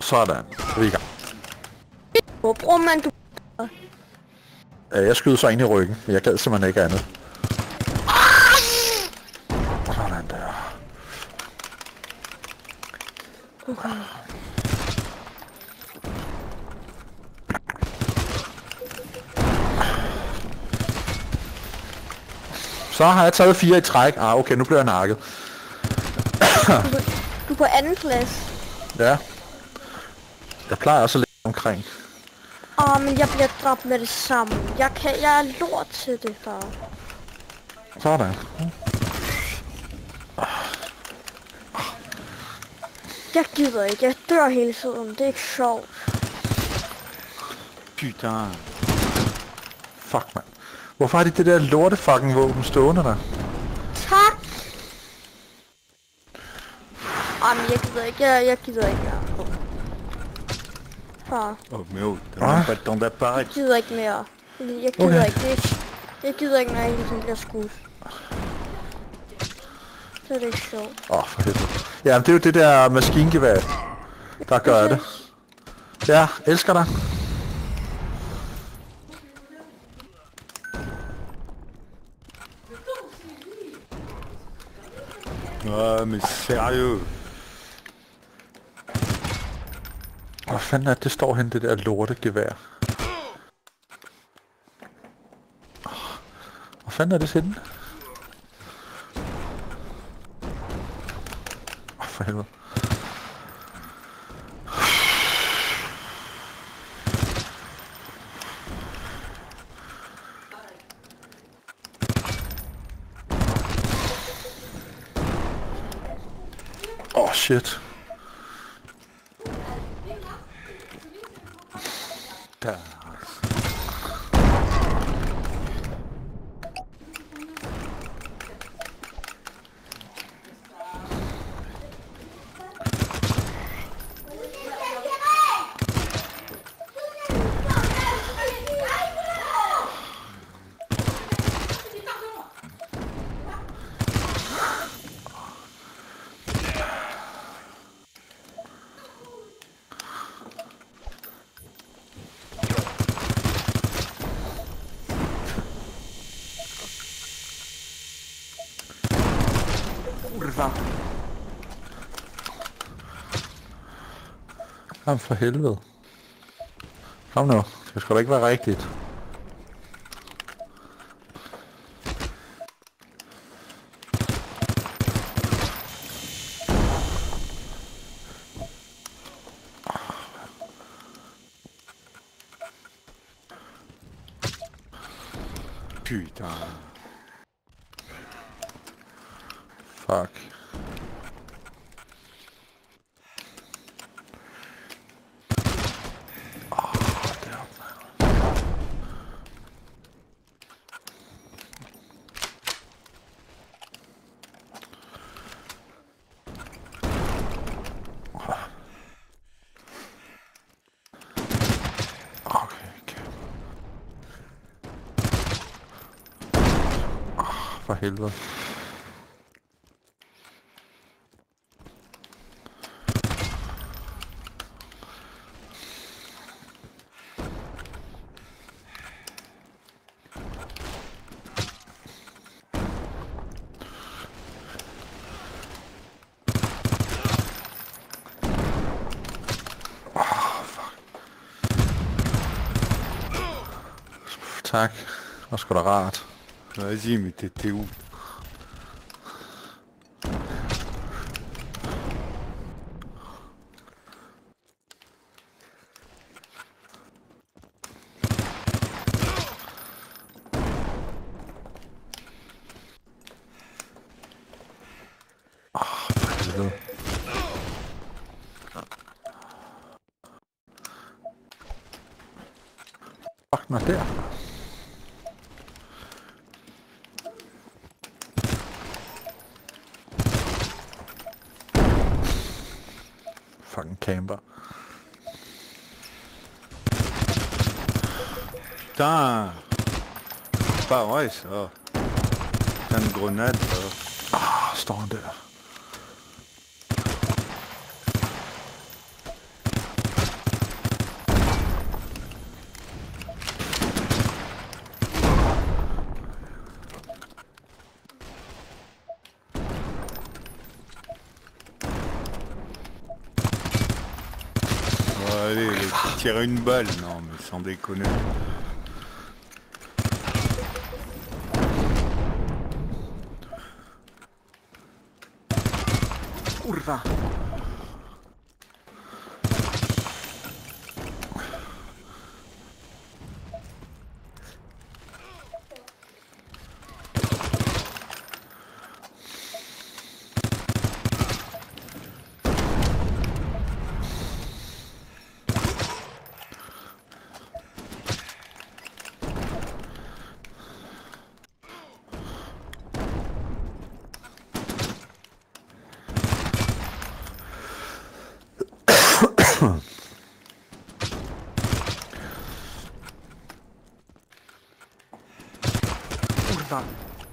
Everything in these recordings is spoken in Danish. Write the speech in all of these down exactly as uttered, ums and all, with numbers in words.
Sådan. Vi er i gang. Hvor bruger man du? Øh, jeg skyder så ind i ryggen. Jeg gad simpelthen ikke andet. Sådan der. Okay. Så har jeg taget fire i træk. Ah, okay, nu bliver jeg nakket. Du, du er på anden plads. Ja. Jeg plejer også at ligge omkring. Åh, men jeg bliver dræbt med det samme. Jeg kan, jeg er lort til det, far. Sådan. Jeg gider ikke. Jeg dør hele tiden. Det er ikke sjovt. Putain. Fuck, mand. Hvorfor har de det der lorte fucking våben stående der? Tak! Ej, men jeg gider ikke. Jeg, jeg gider ikke. Jeg. Far. Oh, mais oh, t'as même pas le temps d'apparaître. Jeg gider ikke mere. Jeg gider Okay. ikke. Det, jeg gider ikke, når jeg hele tiden bliver skudt. Så er det ikke sjovt. Åh, oh, for helvede. Ja, men det er jo det der maskingevær, der gør det. Ja, elsker dig. Ah, mais sérieux. Hvor fanden er det, det står hen, det der lortegevær? Hvor fanden er det henne? Åh, for helvede. Åh, oh, shit. Der. Kurva. Kom for helvede. Kom nu. Det skal da ikke være rigtigt. Putain. Fuck. Åh, deroppe. Okay, okay. Åh, for helvede. Tak. Det var sgu da rart. Vas-y, mais t'étais où? Åh, for helvede. Fuck mig der. Fucking camper. Putain. C'est pas vrai ça. Putain de grenade ça. Ah, står han der. Tirer une balle, non mais sans déconner. Kurwa. Kurwa.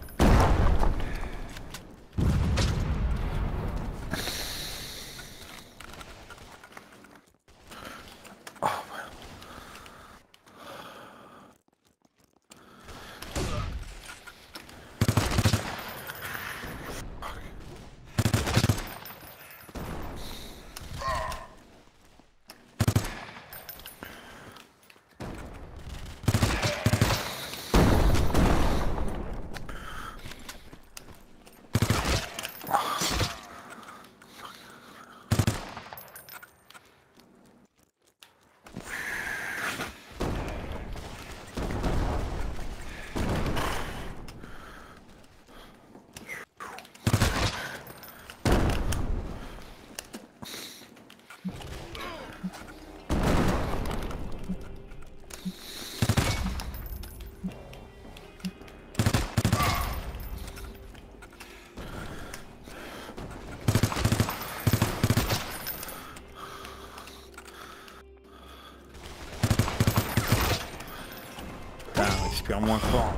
Respire moins fort.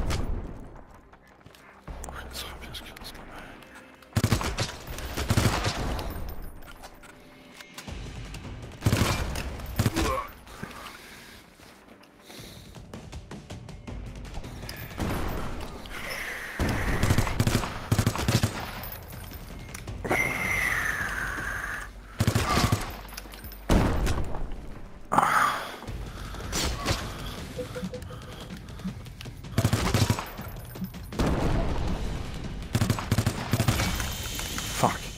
Ça va bien, c'est pas mal. Fuck.